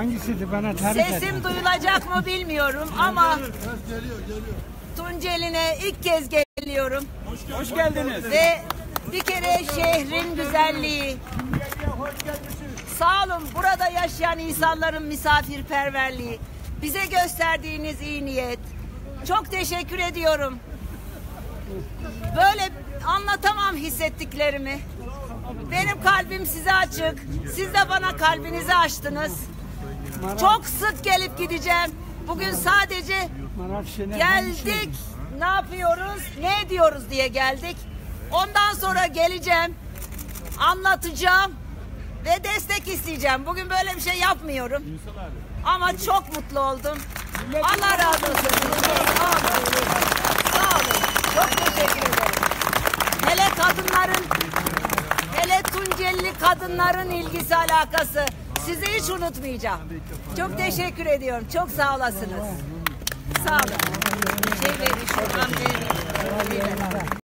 Hangisiydi bana tarif et. Sesim duyulacak mı bilmiyorum ama Tunceli'ne ilk kez geliyorum. Hoş geldiniz. Ve bir kere şehrin güzelliği. Sağ olun, burada yaşayan insanların misafirperverliği, bize gösterdiğiniz iyi niyet. Çok teşekkür ediyorum. Böyle anlatamam hissettiklerimi. Benim kalbim size açık. Siz de bana kalbinizi açtınız. Çok sık gelip gideceğim. Bugün sadece geldik, ne yapıyoruz, ne ediyoruz diye geldik. Ondan sonra geleceğim, anlatacağım ve destek isteyeceğim. Bugün böyle bir şey yapmıyorum. Ama çok mutlu oldum. Allah razı olsun. Sağ olun. Sağ olun. Çok teşekkür ederim. Hele kadınların, hele Tunceli kadınların ilgisi, alakası. Sizi hiç unutmayacağım. Çok teşekkür ediyorum. Çok sağ olasınız. Sağ olun. Şuradan verin.